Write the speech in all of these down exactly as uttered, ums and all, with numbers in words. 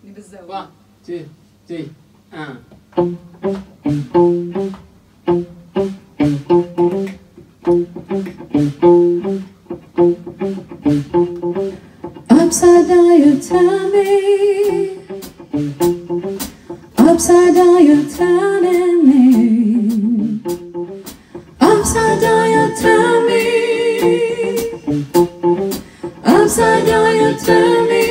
One, two, three, uh. Upside down you turn me, upside down you're turning me, upside down you turn me, upside down you turn me,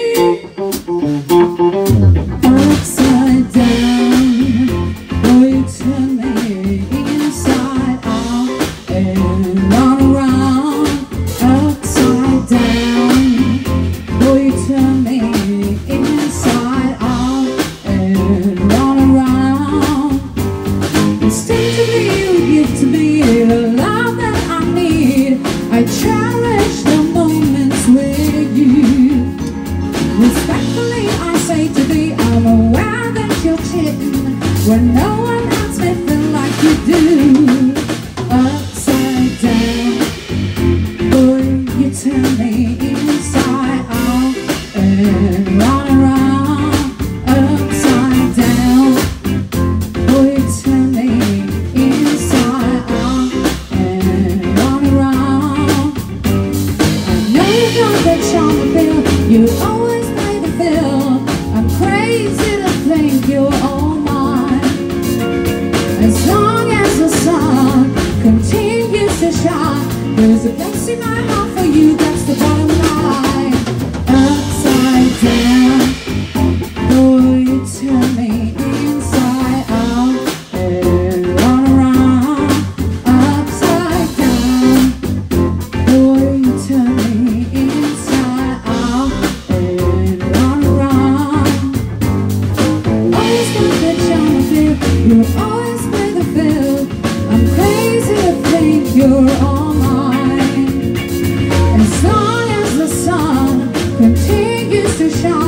upside down, oh you turn me inside out and run around, upside down. Turn me inside out and run around. Instinctively you give to me the love that I need. I cherish the moments with you. Respectfully I say to thee, I'm aware that you're cheating when no one else may feel like you do. Upside down, boy, you turn me inside out and run around, upside down. Oh, you turn me inside out and run around. I know you got that charm to feel, you always play the field. I'm crazy to think you're all mine. As long as the sun continues to shine, there's a place in my heart for you, that's the bottom line. Upside down, boy, you turn me inside out and run around. Upside down, boy, you turn me inside out and run around. Always got that charm to feel, you always play the field. I'm crazy to think you're all mine. As long as the sun continues to shine,